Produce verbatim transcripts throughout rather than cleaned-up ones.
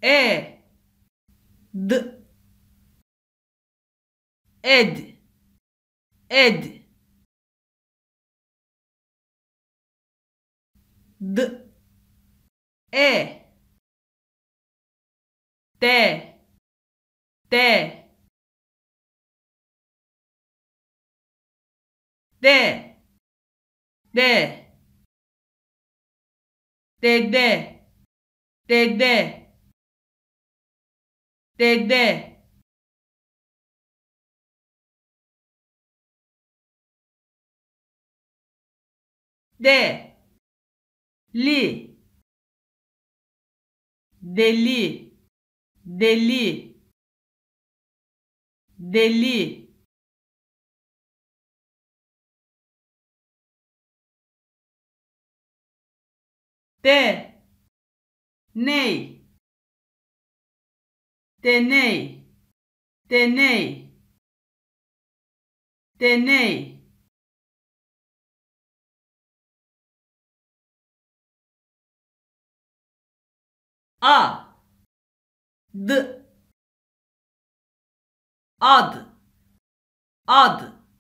E D ed ed D E D D D D dede dede dede de li deli deli deli de ney deney deney deney a d ad ad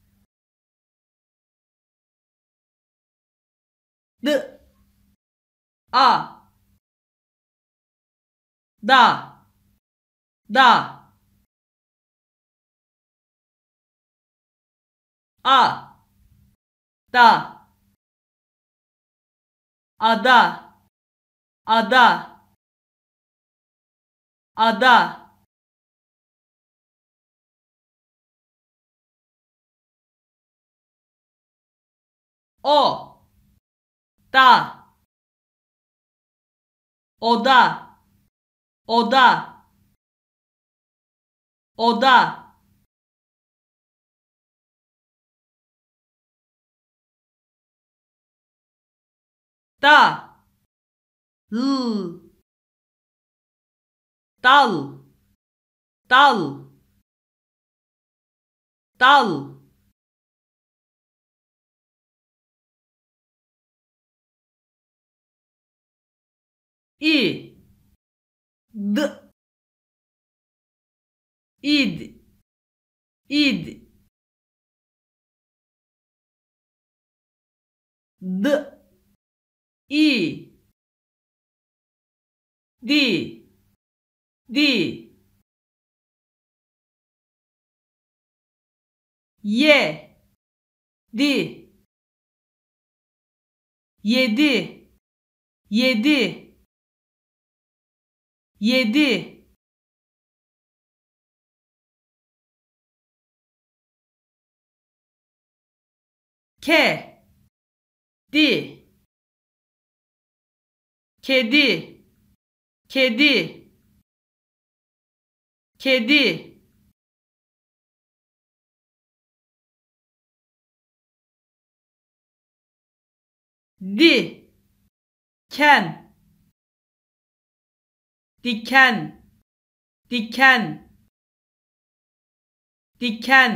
d a da da a da ada ada ada o da oda oda oda da l dal dal dal i d id id d i di di ye di yedi yedi yedi ke di kedi kedi kedi di ken diken diken diken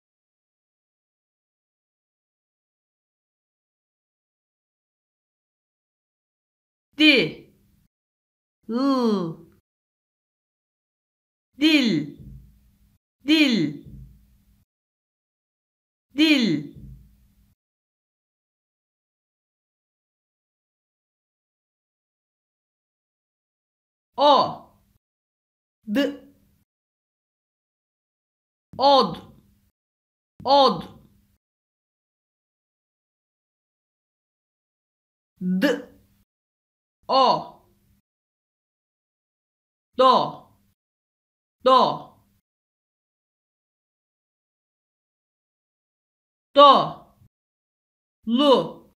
di l dil dil dil o d od od d o do do do lu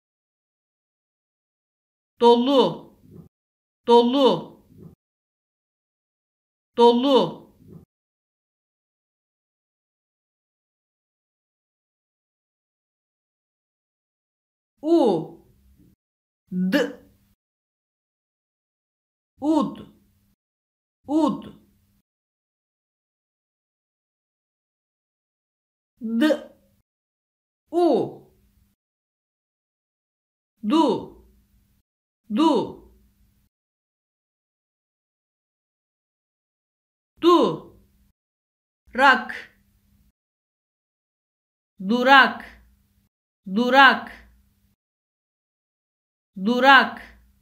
dolu dolu dolu u d ud ud d u du du rak, durak, durak, durak,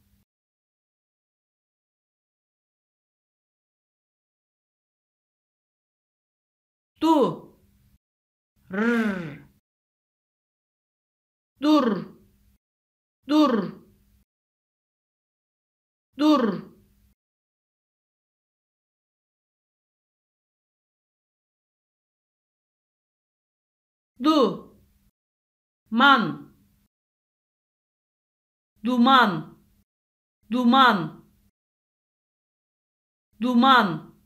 tu, rr, dur, dur, dur, du, man, duman, duman, duman,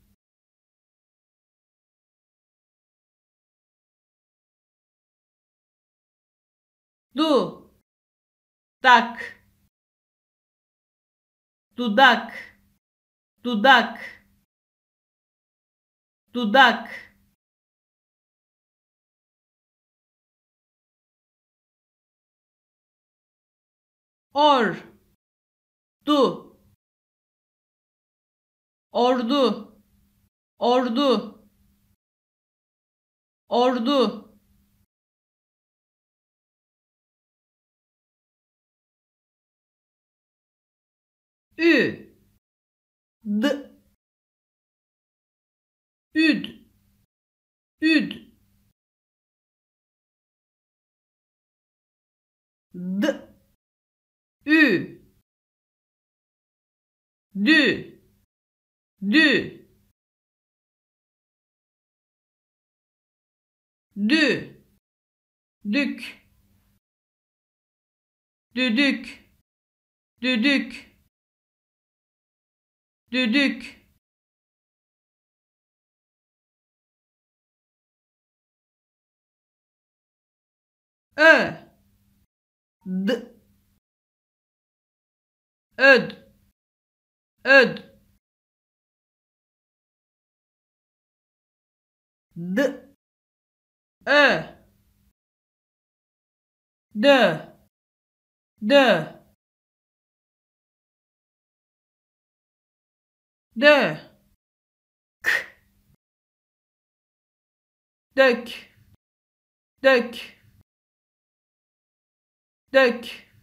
du, dak, dudak, dudak, dudak, or, du, ordu, ordu, ordu, ü, d, üd, üd, d, ü, dü, dü, dü, dük, düdük, düdük, düdük, ö, d, öd, öd, d, ö, dö, dö, dö, k, dök, dök, dök,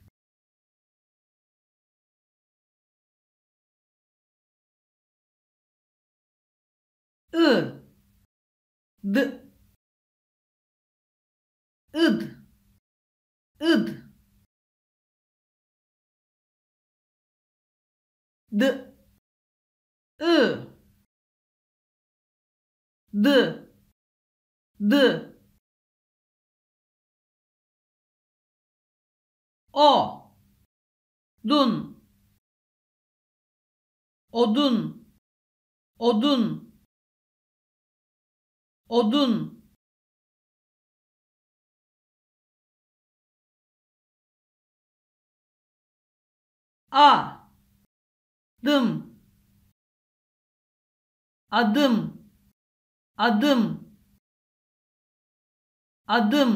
ı, d, ıd, ıd, d, ı, d, d, o, dun, odun, odun, odun, a, dım, adım, adım, adım,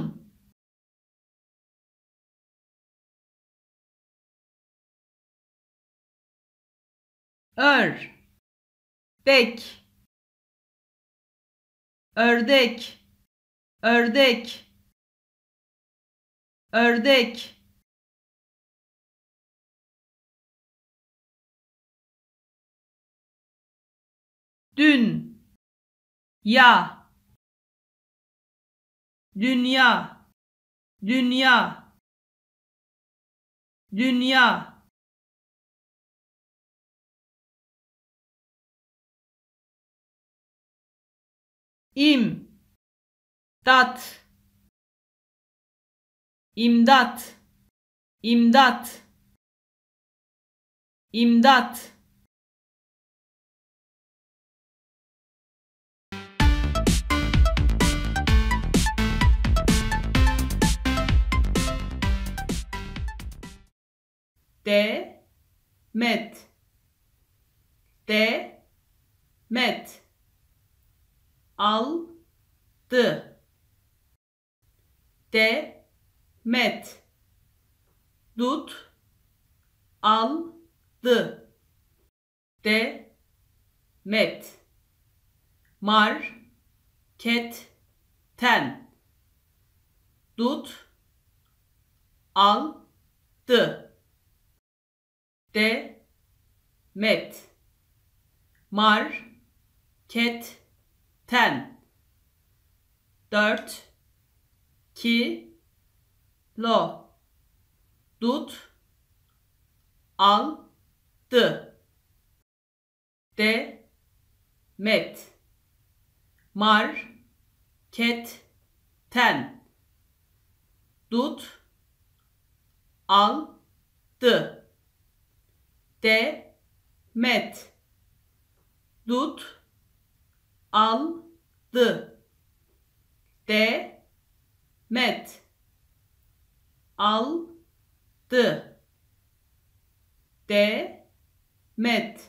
ör, dek, ördek, ördek, ördek, dün, ya, dünya, dünya, dünya, im, dat, imdat, imdat, imdat. De, met, de, met, al, dı, de, met, dut, al, dı, de, met, mar, ket, ten. Dut, al, dı. De, met. Mar, ket, ten. Dört, ki, lo. Dut, al, dı. De, met. Mar, ket, ten. Dut, al, dı. De, met. Dut, al, dı. De, met. Al, dı. De, met.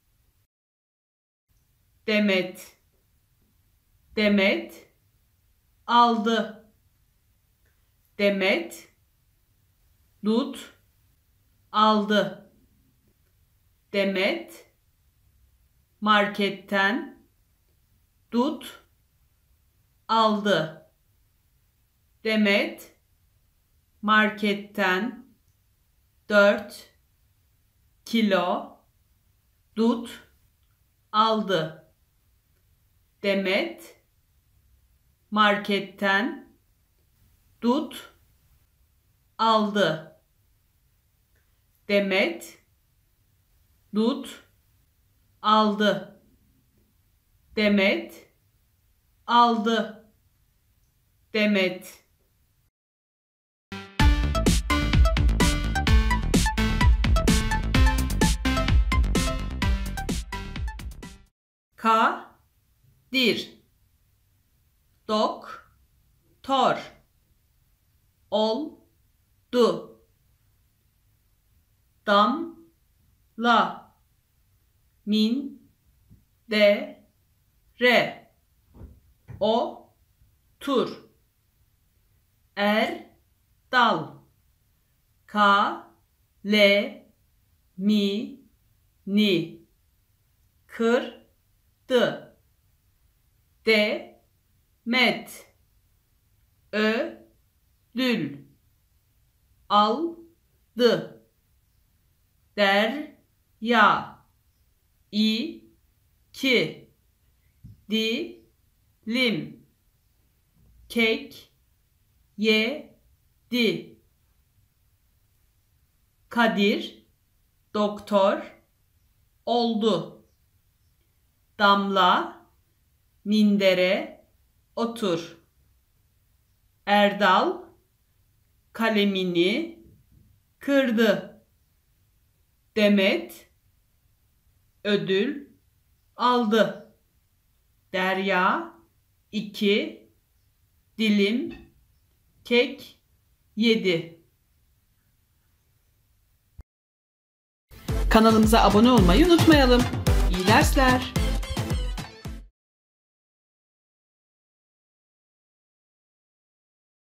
Demet. Demet, aldı. Demet, dut, aldı. Demet, marketten, dut, aldı. Demet, marketten, dört kilo, dut, aldı. Demet, marketten, dut, aldı. Demet, dut, aldı. Demet, aldı. Demet. Ka, dir. Dok, tor. Ol, du. Dam, la. Min, de, re. O, tur. Er, dal. Ka, le, mi, ni. Kır, dı. De, met. Ö, dül. Al, dı. Der, ya. İ, ki. Di, lim. Kek, ye, di. Kadir, doktor, oldu. Damla, mindere, otur. Erdal, kalemini kırdı. Demet, ödül aldı. Derya, iki dilim kek yedi. Kanalımıza abone olmayı unutmayalım. İyi dersler.